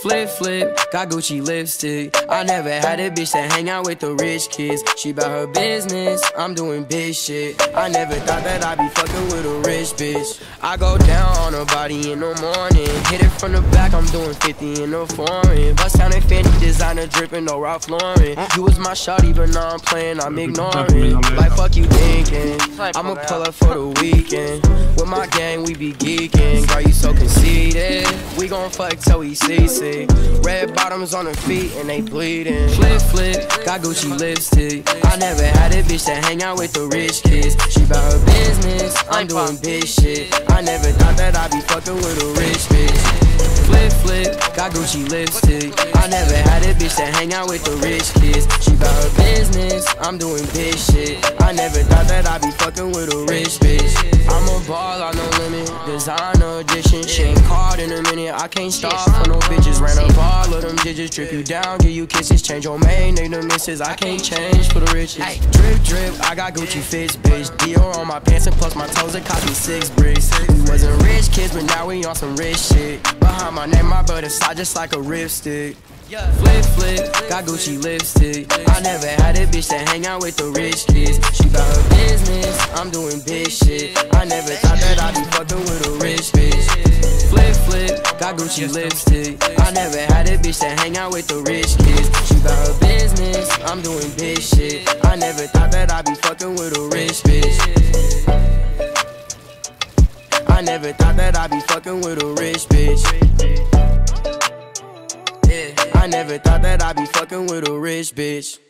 Flip, flip, got Gucci lipstick. I never had a bitch that hang out with the rich kids. She bout her business, I'm doing big shit. I never thought that I'd be fucking with a rich bitch. I go down on her body in the morning, hit it from the back, I'm doing 50 in the foreign. Bust down in Fendi, designer dripping, no Ralph Lauren. You was my shawty, but now I'm playing, I'm ignoring. Like fuck you thinking, I'ma pull up for the weekend. With my gang, we be geeking. Girl, you so conceited. We gon' fuck till we CC. Red bottoms on her feet and they bleeding. Flip, flip, got Gucci lipstick. I never had a bitch that hang out with the rich kids. She bout her business, I'm doing big shit. I never thought that I'd be fucking with a rich bitch. Flip, flip, got Gucci lipstick. I never had a bitch that hang out with the rich kids. She bout her business, I'm doing big shit. I never thought that I'd be fucking with a rich bitch. I'm a ball, I no limit, designer edition. She ain't called in a minute, I can't stop for no bitches. Ran up all of them digits, drip you down, give you kisses. Change your main, they the misses, I can't change for the riches. Drip, drip, I got Gucci fits, bitch. Dior on my pants and plus my toes, it cost me 6 bricks. We wasn't rich kids, but now we on some rich shit. Behind my name, my butt inside just like a ripstick. Flip, flip, got Gucci lipstick. I never had a bitch that hang out with the rich kids. She bout her business, I'm doing big shit. I never thought that I'd be fucking with a rich bitch. Flip, flip, got Gucci lipstick. I never had a bitch that hang out with the rich kids. She bout her business, I'm doing big shit. I never thought that I'd be fucking with a rich bitch. I never thought that I'd be fucking with a rich bitch. I never thought that I'd be fucking with a rich bitch.